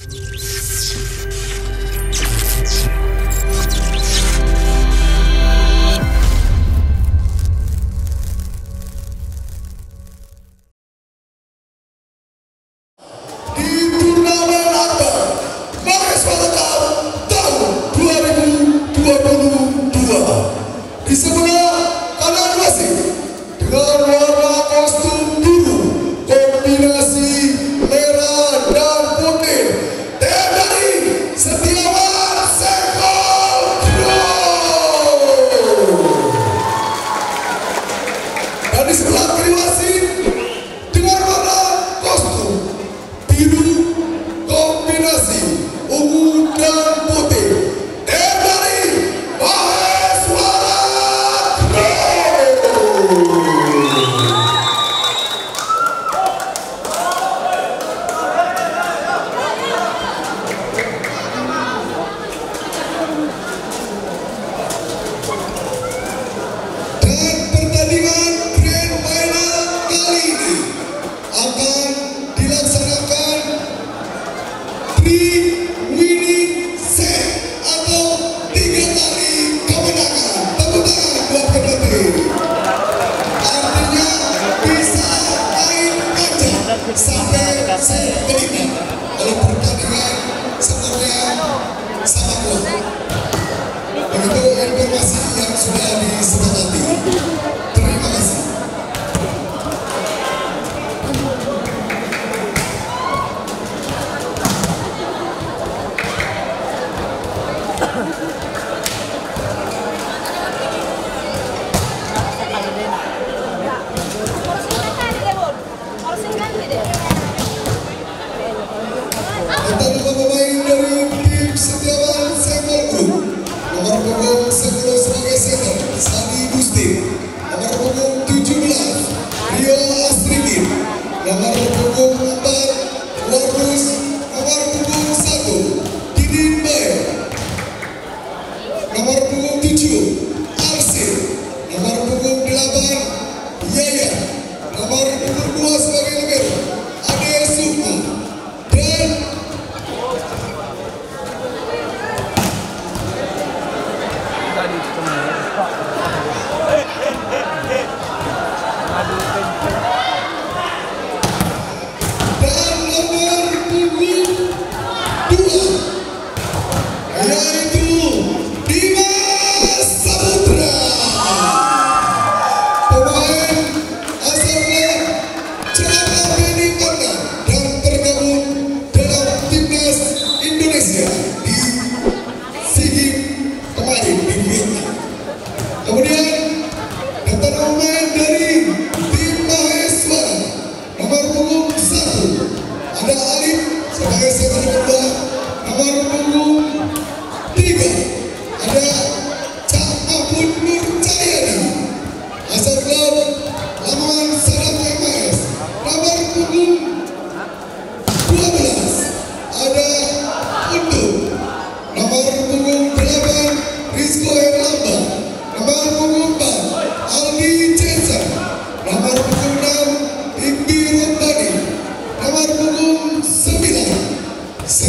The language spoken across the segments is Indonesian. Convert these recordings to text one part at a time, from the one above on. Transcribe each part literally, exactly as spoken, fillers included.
Di sebelah kanan wasit dengan warna kostum biru kombinasi merah dan putih, tim dari Setiawan Senggol Group. Dan di sebelah kiri wasit dengan warna kostum biru kombinasi ungu dan putih, tim dari sampai saya kelima kalau pertandingan sebenarnya sama kuat. Begitu informasi yang sudah disepakati. Terima kasih. Antara pemain dari tim Setiawan Senggol Group, nomor punggung sepuluh sebagai center Sandi Gusti, nomor punggung tujuh belas Rio Astrikin, nomor punggung empat Wargus, nomor punggung satu Didin Bae, nomor punggung tujuh Arsir, nomor punggung delapan Yaya, nomor punggung dua sebagai libero Ade Sukma, dan dan nomor punggung dua yaitu Dimas Saputra, pemain asalnya Celaka Beni Kota dan tergabung dalam timnas Indonesia di SEA Games kemarin di Vietnam. Kemudian daftar pemain dari tim Maheswara, nomor punggung satu ada Alif sebagai center kedua, nomor punggung tiga ada Cak Mahmud Nur Cahyadi, asal klub Lamongan Sarap M S, nomor punggung dua belas ada Untuk, nomor punggung delapan Rizko Herlamba, nomor punggung empat Aldi Jensen, nomor punggung enam Inggi Rombani, nomor punggung sembilan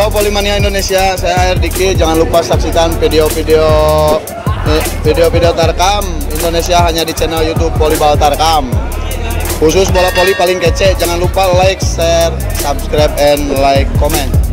Halo Polimania Indonesia, saya R Diki. Jangan lupa saksikan video-video video-video Tarkam Indonesia hanya di channel YouTube Volleyball Tarkam. Khusus bola voli paling kece. Jangan lupa like, share, subscribe, and like, comment.